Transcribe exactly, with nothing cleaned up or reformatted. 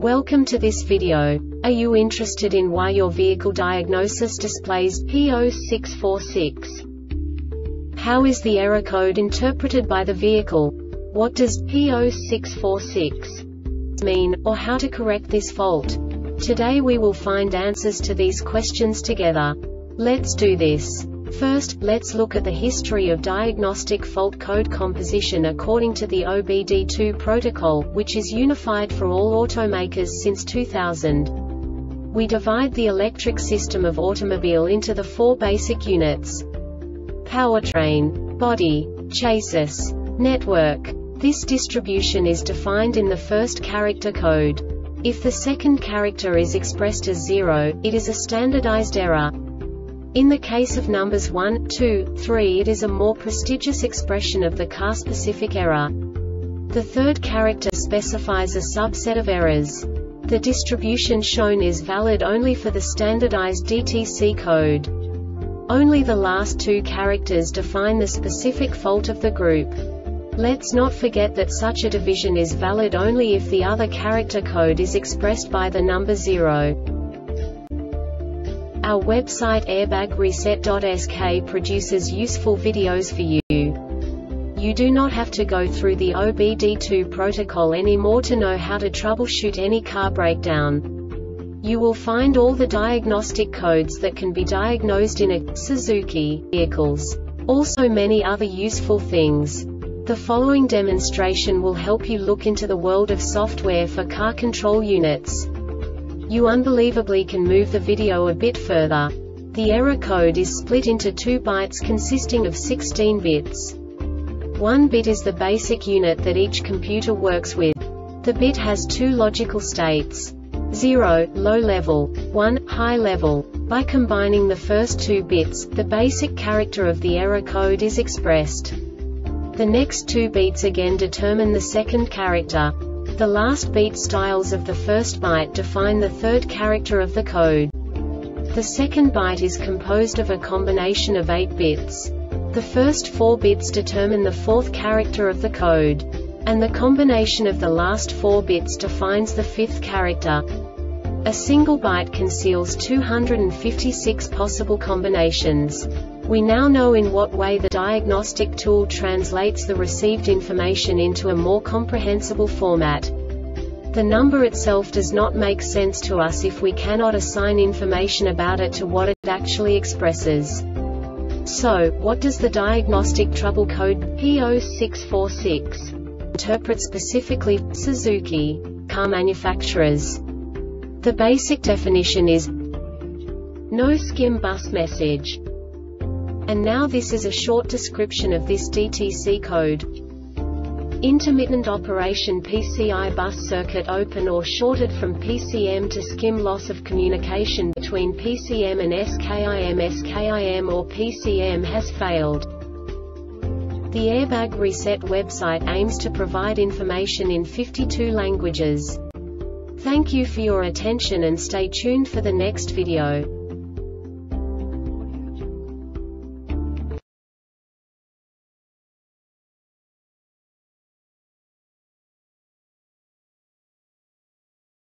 Welcome to this video. Are you interested in why your vehicle diagnosis displays P zero six four six? How is the error code interpreted by the vehicle? What does P zero six four six mean, or how to correct this fault? Today we will find answers to these questions together. Let's do this. First, let's look at the history of diagnostic fault code composition according to the O B D two protocol, which is unified for all automakers since two thousand. We divide the electric system of automobile into the four basic units: powertrain, body, chassis, network. This distribution is defined in the first character code. If the second character is expressed as zero, it is a standardized error. In the case of numbers one, two, three, it is a more prestigious expression of the car-specific error. The third character specifies a subset of errors. The distribution shown is valid only for the standardized D T C code. Only the last two characters define the specific fault of the group. Let's not forget that such a division is valid only if the other character code is expressed by the number zero. Our website airbag reset dot S K produces useful videos for you. You do not have to go through the O B D two protocol anymore to know how to troubleshoot any car breakdown. You will find all the diagnostic codes that can be diagnosed in a Suzuki vehicles. Also many other useful things. The following demonstration will help you look into the world of software for car control units. You unbelievably can move the video a bit further. The error code is split into two bytes consisting of sixteen bits. One bit is the basic unit that each computer works with. The bit has two logical states: zero, low level, one, high level. By combining the first two bits, the basic character of the error code is expressed. The next two bits again determine the second character. The last beat styles of the first byte define the third character of the code. The second byte is composed of a combination of eight bits. The first four bits determine the fourth character of the code. And the combination of the last four bits defines the fifth character. A single byte conceals two hundred fifty-six possible combinations. We now know in what way the diagnostic tool translates the received information into a more comprehensible format. The number itself does not make sense to us if we cannot assign information about it to what it actually expresses. So, what does the diagnostic trouble code P zero six four six interpret specifically for Suzuki car manufacturers? The basic definition is no skim bus message. And now this is a short description of this D T C code. Intermittent operation P C I bus circuit open or shorted from P C M to skim, loss of communication between P C M and SKIM SKIM or P C M has failed. The Airbag Reset website aims to provide information in fifty-two languages. Thank you for your attention and stay tuned for the next video.